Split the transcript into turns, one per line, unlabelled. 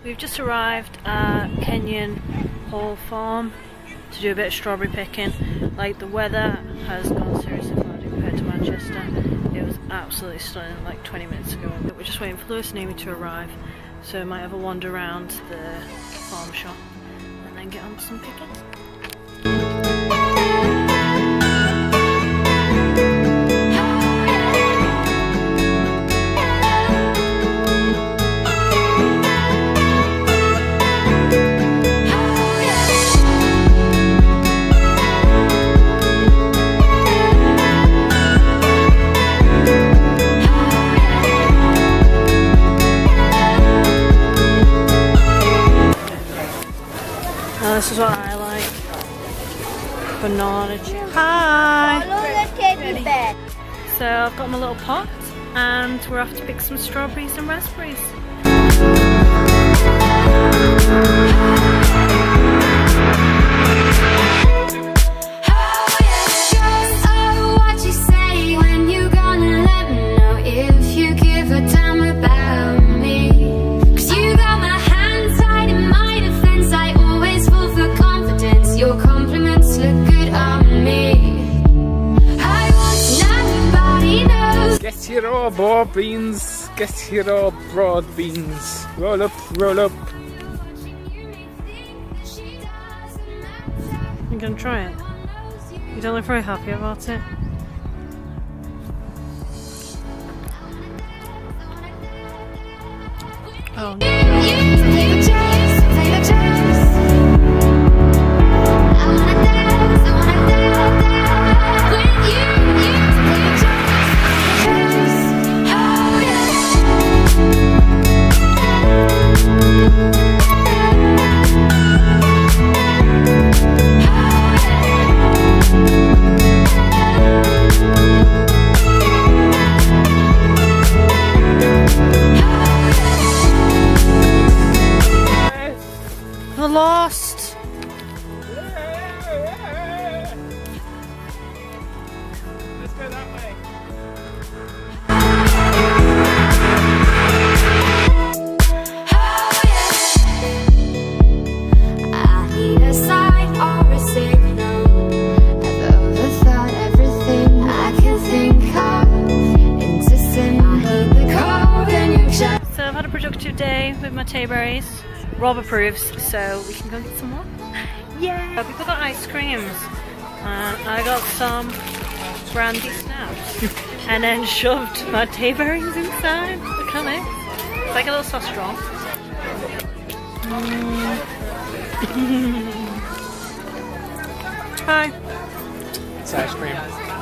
We've just arrived at Kenyon Hall Farm to do a bit of strawberry picking. Like, the weather has gone seriously cloudy compared to Manchester. It was absolutely stunning like 20 minutes ago. But we're just waiting for Lewis and Amy to arrive, so we might have a wander around the farm shop and then get on to some picking. This is what I like. Banana chip. Hi! So I've got my little pot and we're off to pick some strawberries and raspberries.
Get your all broad beans, get your all broad beans. Roll up, roll up.
You gonna try it? You don't look very happy about it. Oh no. We're lost.
Let's go that way.
I need a sign or a signal. I've overthought everything I can think of. Into sin, I need the code and you shine.
So I've had a productive day with my Tay-berries. Rob approves, so we can go get some more. Yeah! People got ice creams. I got some brandy snaps. And then shoved my Tay-berries inside. Look at it. It's like a little soft straw. Hi.
It's ice cream.